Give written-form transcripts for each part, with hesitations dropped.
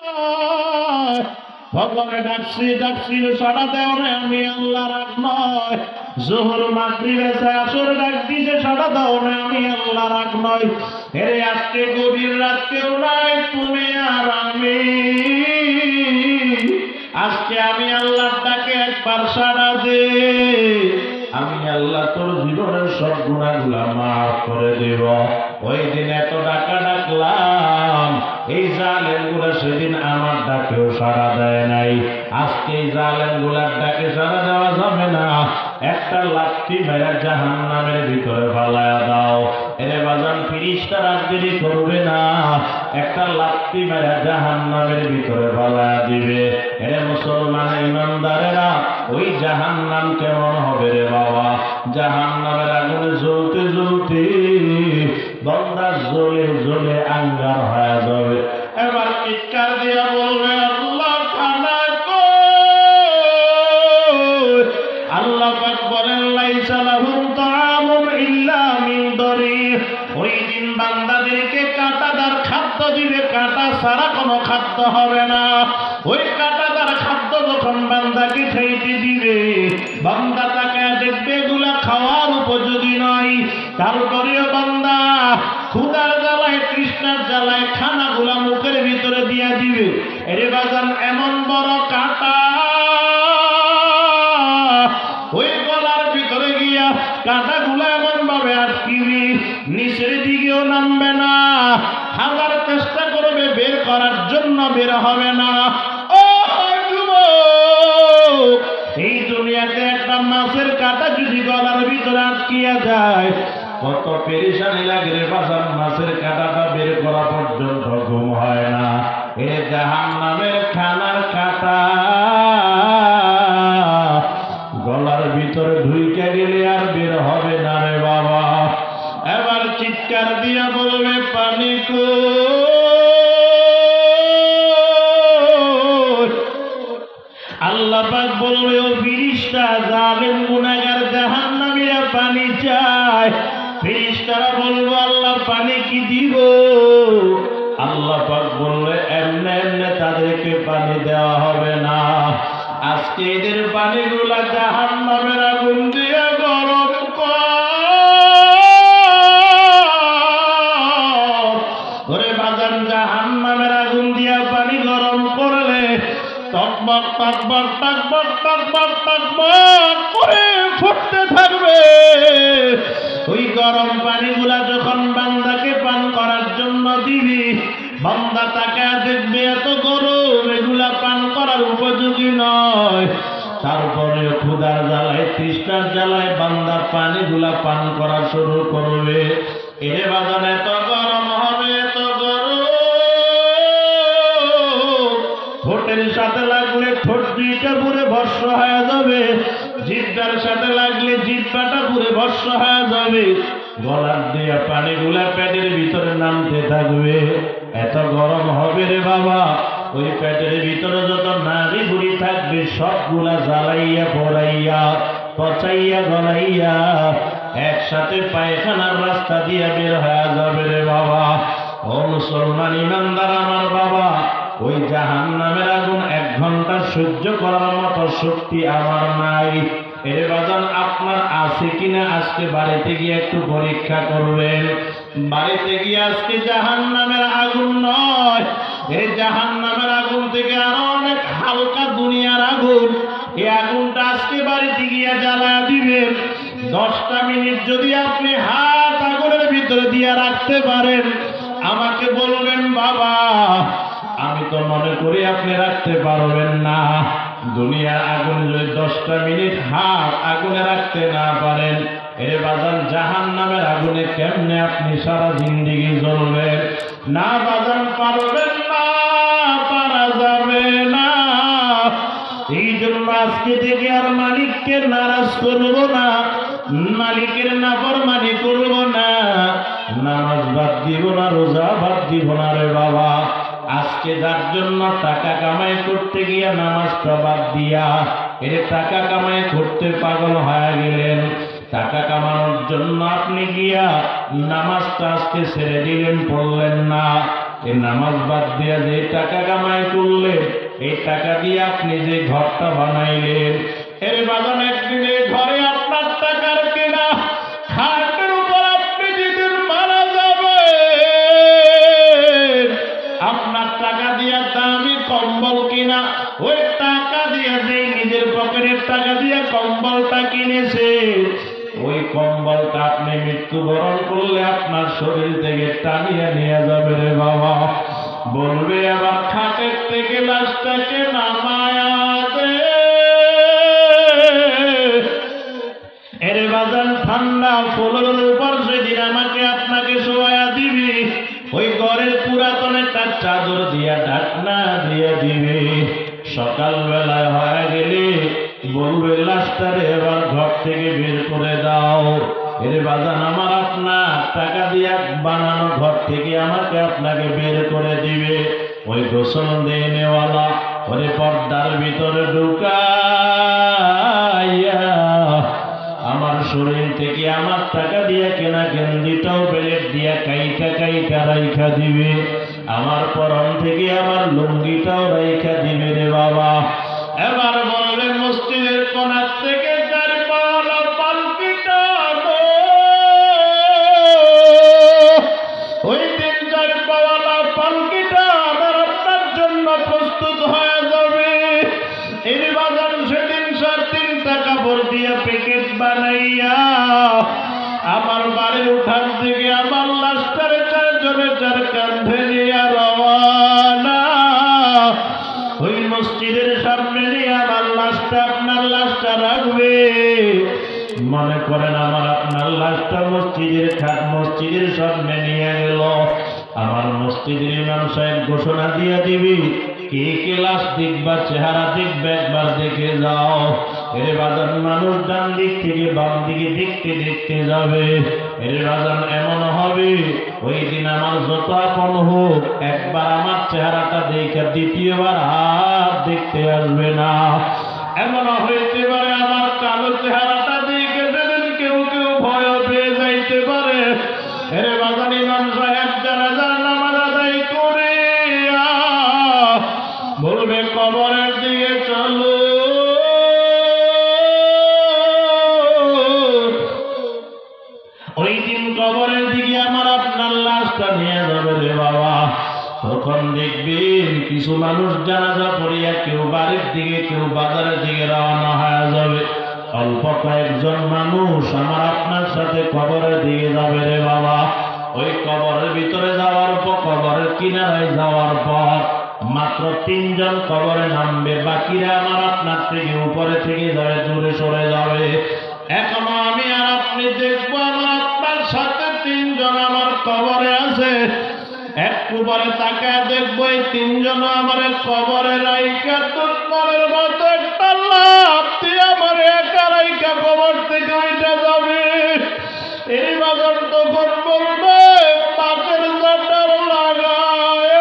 ভগবানে ডাকছি ডাকছি সাড়া দেও না, আমি আল্লাহ রাগ নয়। জোহর মাগরিব এসে আসর ডাক দিছে সাড়া দাও না, আমি আল্লাহ রাগ নয়। এরে আজকে গভীর রাত কেউ নাই, তুমি আর আমি। আজকে আমি আল্লাহর ডাকে একবার সাড়া দে, আমি আল্লাহ তোর জীবনের সব গুনাহগুলো মাফ করে দেব। ওই দিন এত ডাকা ডাকলাম, এই জালেমগুলা সেদিন আমার ডাকেও সাড়া দেয় নাই। আজকে এই জালেমগুলার ডাকে সাড়া দেওয়া যাবে না, একটা লাঠি মেরে জাহান্নামের ভিতরে ফালায়া দাও। এরে বাজান ফিরিস্তারা দেরি করবে না, একটা লাঠি মেরে জাহান্নামের ভিতরে ফালায়া দিবে। এরে মুসলমান ইমানদারেরা, ওই জাহান্নাম কেমন হবে রে বাবা? জাহান্নামের আগুনে জ্বলতে জ্বলতে বান্দা জ্বলে জ্বলে আঙ্গার হয়ে যাবে। এবার চিৎকার দিয়া বলবে, আল্লাহ খানা কই? আল্লাহ পাক বলেন, লাইসা লাহুম তাআমুন ইল্লা মিন দরিহ। ওই দিন বান্দাদেরকে কাঁটাদার খাদ্য দিবে, কাঁটা ছাড়া কোনো খাদ্য হবে না। ওই কাঁটাদার খাদ্য যখন বান্দাকে খাইতে দিবে, বান্দা তাকে দেখবে এগুলা খাওয়ার উপযোগী নয়। তারপরেও বান্দা ক্ষুধার জ্বালায় তৃষ্ণার জ্বালায় খানাগুলা মুখের ভিতরে দিয়া দিবে। এরে বাজান এমন বড় কাঁটা ওই গলার ভিতরে গিয়া কাঁটাগুলা এমন ভাবে আটকিবি, নিচের দিকেও নামবে না। হাজার চেষ্টা করবে বের করার জন্য, বের হবে না। ও যুবক, এই দুনিয়াতে একটা মাছের কাঁটা যদি গলার ভিতরে আটকিয়া যায়, কত পেরেশানি লাগে রে বাজান। মাছের কাঁটাটা বের করা পর্যন্ত ঘুম হয় না। এ জাহান্নামের খানার কাঁটা গলার ভিতরে ঢুইকে গেলে আর বের হবে না রে বাবা। এবার চিৎকার দিয়া বলবে, পানি কই? আল্লাহ পাক বলবে, ও ফিরিস্তা, জালেম গুনাহগার জাহান্নামীরা পানি চায়। ফিরিস্তারা বলবো, আল্লাহ পানি কি দিব? আল্লাহ পাক বলবে, এমনে এমনে তাদেরকে পানি দেওয়া হবে না। আজকে এদের পানিগুলা জাহান্নামের আগুন দিয়ে গরম করে বাজান। জাহান্নামের আগুন দিয়া পানি গরম করলে টকবক টকবক টকবক টকবক টকবক করে ফুটতে থাকবে। ওই গরম পানিগুলা যখন বান্দাকে পান করার জন্য দিবি, বান্দা তাকে দেখবে এত গরম, এগুলা পান করার উপযোগী নয়। তারপরে ক্ষুধার জ্বালায় তৃষ্ণার জ্বালায় বান্দা পানিগুলা পান করা শুরু করবে। এরে বাজান এত গরম হবে, এত গরম, ঠোঁটের সাথে লাগলে ঠোঁট দুইটা পুরে ভস্ম হয়ে যাবে, জিহ্বার সাথে লাগলে জিহ্বাটা পুরে ভস্ম হয়ে যাবে। গলার দিয়া পানিগুলা পেটের ভিতরে নামতে থাকবে। এত গরম হবে রে বাবা, ওই পেটের ভিতরে যত নাড়ি বুড়ি থাকবে সবগুলা জ্বালাইয়া পড়াইয়া পচাইয়া গলাইয়া একসাথে পায়খানার রাস্তা দিয়া বের হয়ে যাবে রে বাবা। ও মুসলমান ইমানদার আমার বাবা, ওই জাহান্নামের আগুন 1 ঘন্টা সহ্য করার মতো শক্তি আমার নাই। এর বাজান আপনার আছে কিনা আজকে বাড়িতে গিয়ে একটু পরীক্ষা করবেন। বাড়িতে গিয়ে আজকে জাহান্নামের আগুন নয়, এই জাহান্নামের আগুন থেকে আরো অনেক হালকা দুনিয়ার আগুন, এই আগুনটা আজকে বাড়িতে গিয়ে জ্বালায়া দিবেন। 10টা মিনিট যদি আপনি হাত আগুনের ভিতরে দিয়ে রাখতে পারেন, আমাকে বলবেন বাবা, আমি তো মনে করি আপনি রাখতে পারবেন না। দুনিয়ার আগুন যদি 10টা মিনিট হাত আগুনে রাখতে না পারেন, এর বাজান জাহান্নামের আগুনে কেমনে আপনি সারা জিন্দেগি জ্বলবেন? না বাজান, পারবেন না, পারা যাবে না। এই জন্য আজকে থেকে আর মালিককে নারাজ করব না, মালিকের নাফরমানি করব না, নামাজ বাদ দিব না, রোজা বাদ দিব না রে বাবা। আজকে যার জন্য টাকা কামাই করতে গিয়া নামাজটা বাদ দিয়া এর টাকা কামাই করতে পাগল হয়ে গেলেন, টাকা কামানোর জন্য আপনি গিয়া নামাজটা আজকে ছেড়ে দিলেন, পড়লেন না। এই নামাজ বাদ দিয়া যে টাকা কামাই করলে, এই টাকা দিয়ে আপনি যে ঘরটা বানাইলেন, এর বাগান একদিন এই ঘরে আপনার টাকার কেনা খাটের উপর আপনি যেদিন মারা যাবেন, আপনার টাকা দিয়া দামি কম্বল কিনা, ওই টাকা দিয়া যে নিজের পকেটের টাকা দিয়া কম্বলটা কিনেছে, ওই কম্বলটা আপনি মৃত্যুবরণ করলে আপনার শরীর থেকে টানিয়ে নিয়ে যাবে রে বাবা। বলবে আবার খাটের থেকে লাশটাকে নামায়া দে। এর বাজান ঠান্ডা ফুলের উপর সেদিন আমাকে আপনাকে শোয়া দিবি, ওই ঘরের পুরাতন একটা চাদর দিয়া ঢাকনা দিয়ে দিবে। সকালবেলায় হয়ে গেলে বলবে লাশটারে এবার ঘর থেকে বের করে দাও। এর বাজান আমার আপনার টাকা দিয়া বানানো ঘর থেকে আমাকে আপনাকে বের করে দিবে। ওই গোসল দিয়ে নেওয়ালা ওরে পর্দার ভিতরে ঢুকাইয়া আমার শরীর থেকে আমার টাকা দিয়া কেনা গেঞ্জিটাও বেলেট দিয়া কাইটা কাইটা রাইখা দিবে, আমার পরন থেকে আমার লুঙ্গিটাও রাইখা দিবে রে বাবা। এবার বলবে মসজিদের কোণার থেকে চার পাওয়ালা পালকিটা ওই দিন চার পাওয়ালা পালকিটা আমার আপনার জন্য প্রস্তুত হয়ে যাবে। এর বাজার সেদিন 3 কাপড় দিয়া প্যাকেট বানাইয়া আমার বাড়ির উঠান থেকে আমার লাশটারে 4 জনে 4 কাঁধে নিয়ে রওয়ানা। ওই মসজিদের সামনে নিয়ে আমার লাশটা আপনার লাশটা রাখবে। মনে করেন আমার আপনার লাশটা মসজিদের সামনে নিয়ে গেল, আমার মসজিদের ইমাম সাহেব ঘোষণা দিয়ে দিবি, কে কে লাশ দেখবা, চেহারা দেখবে, একবার দেখে যাও। এর বাজান মানুষ ডান দিক থেকে বাম দিকে দেখতে দেখতে যাবে। এর বাজান এমন হবে ওই দিন আমার যত আপন হোক একবার আমার চেহারাটা দেখে দ্বিতীয়বার আর দেখতে আসবে না। এমন হইতে পারে আমার কালো চেহারাটা দেখে সেদিন কেউ কেউ ভয় পেয়ে যাইতে পারে। এর বাজান ইমাম সাহেব জানাজার নামাজ আদায় করে বলবে কবরের দিকে চলো। ওই দিন কবরের দিকে আমার আপনার লাশটা নিয়ে যাবে রে বাবা। তখন দেখবেন কিছু মানুষ জানাজা পড়িয়া কেউ বাড়ির দিকে কেউ বাজারের দিকে রওনা হয়ে যাবে, অল্প কয়েকজন মানুষ আমার আপনার সাথে কবরের দিকে যাবে রে বাবা। ওই কবরের ভিতরে যাওয়ার পর, কবরের কিনারায় যাওয়ার পর মাত্র 3 জন কবরে নামবে, বাকিরা আমার আপনার থেকে উপরে থেকে যাবে, দূরে সরে যাবে। এখনো আমি আর আপনি দেখবো আমার আপনার সাথে 3 জন আমার কবরে আছে। একটু পরে তাকায় দেখবো এই 3 জন আমার কবরে রাইকা তুলমারের মতো একটা লাফ দিয়ে আমার একা রাইকা কবর থেকে উঠে যাবে। এই বাজার তখন বলবে পাশের চাটার লাগায়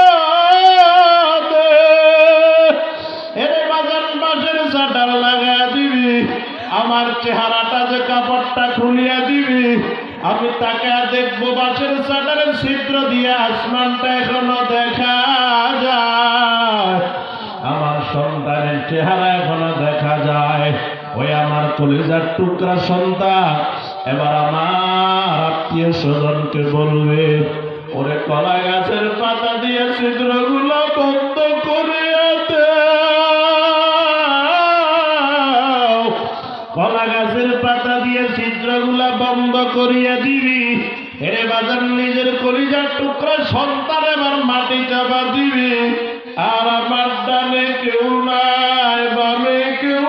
দে। এর বাজার পাশের চাটার লাগা দিবি, আমার চেহারাটা যে কাপড়টা খুলিয়া দিবি, আমি তাকে দেখবো বাসের চাটারের ছিদ্র দিয়ে আসমানটা এখনো দেখা যায়, আমার সন্তানের চেহারা এখনো দেখা যায়। ওই আমার কলিজার টুকরা সন্তান এবার আমার আত্মীয় স্বজনকে বলবে, ওরে কলা গাছের পাতা দিয়ে ছিদ্রগুলো বন্ধ করে দে। কলা গাছের পাতা দিয়ে ছিদ্রগুলা বন্ধ করিয়া দিবি। এরে বাজার নিজের কলিজার টুকরা সন্তান এবার মাটি চাপা দিবি, আর আমার ডানে কেউ নাই, বামে কেউ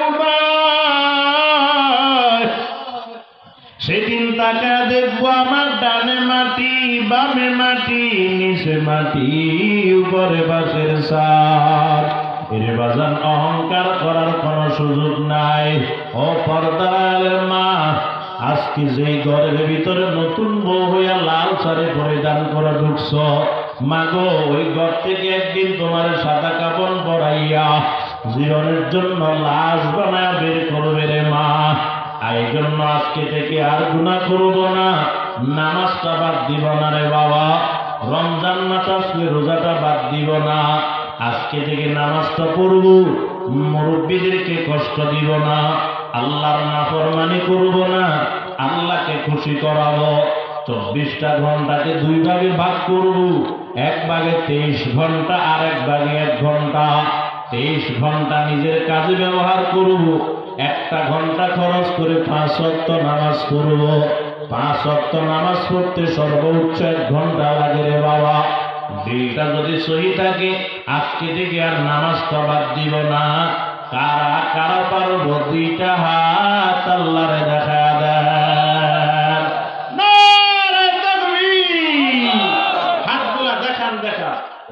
নাই। সেদিন তাকা দেখবো আমার ডানে মাটি, বামে মাটি, নিচে মাটি, উপরে বাঁশের ছাদ। এরে বাজান অহংকার করার কোনো সুযোগ নাই। ও পর্দার মা, আজকে যেই ঘরের ভিতরে নতুন বউ হইয়া লাল শাড়ি পরিধান করে ঢুকছ, মাগো ওই ঘর থেকে একদিন তোমার সাদা কাপড় পরাইয়া জীবনের জন্য লাশ বানায় বের করবে রে মা। এই জন্য আজকে থেকে আর গুনাহ করব না, নামাজটা বাদ দিব না রে বাবা। রমজান মাস আসলে রোজাটা বাদ দিব না, আজকে থেকে নামাজটা পড়ব, মুরব্বীদেরকে কষ্ট দিব না, আল্লাহর নাফরমানি করব না, আল্লাহকে খুশি করাবো। 24টা ঘন্টাকে 2 ভাগে ভাগ করব, এক ভাগে 23 ঘন্টা আর এক ভাগে 1 ঘন্টা। 23 ঘন্টা নিজের কাজে ব্যবহার করব, 1টা ঘন্টা খরচ করে 5 ওয়াক্ত নামাজ পড়ব। 5 ওয়াক্ত নামাজ পড়তে সর্বোচ্চ 1 ঘন্টা লাগে রে বাবা। দিলটা যদি সহি থাকে আজকে থেকে আর নামাজটা বাদ দিব না। কারা কারা পারবো 2টা হাত আল্লাহরে দেখা দেন। নারে তাকবীর, হাতগুলা দেখান দেখা। ও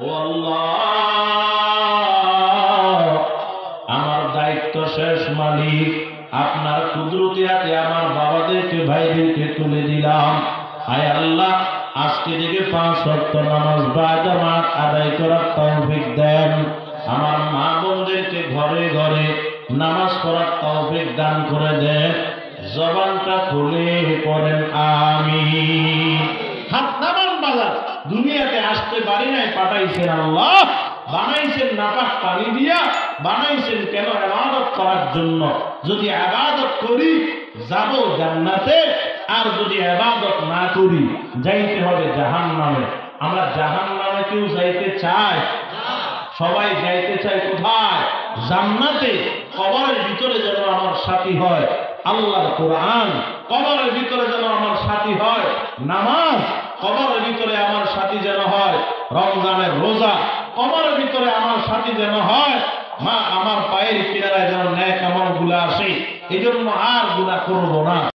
আল্লাহ, আমার দায়িত্ব শেষ মালিক, আপনার কুদরতি হাতে আমার বাবাদেরকে ভাইদেরকে তুলে দিলাম। আয় আল্লাহ, আজকে থেকে 5 ওয়াক্ত নামাজ বাজামাত আদায় করার তৌফিক দেন। আমার মা বোনদেরকে ঘরে ঘরে নামাজ পড়ার তৌফিক দান করে দেন। জবানটা খুলে পড়েন আমিন। হাত নামান বাজার, দুনিয়াতে আসতে পারি নাই, পাঠাইছেন আল্লাহ, বানাইছেন নাপাক পানি দিয়া, বানাইছেন কেন? ইবাদত করার জন্য। যদি ইবাদত করি যাব জান্নাতে, আর যদি ইবাদত না করি যাইতে হবে জাহান্নামে। আমরা জাহান্নামে কেউ যাইতে চাই? সবাই যাইতে চায় কোথায়? জান্নাতে। কবরের ভিতরে যেন আমার সাথী হয় আল্লাহর কোরআন, কবরের ভিতরে যেন আমার সাথী হয় নামাজ, কবরের ভিতরে আমার সাথী যেন হয় রমজানের রোজা, কবরের ভিতরে আমার সাথী যেন হয় মা আমার পায়ের কিনারায় যেন ন্যাক আমলগুলো আসে। এই জন্য আর গুনাহ করব না।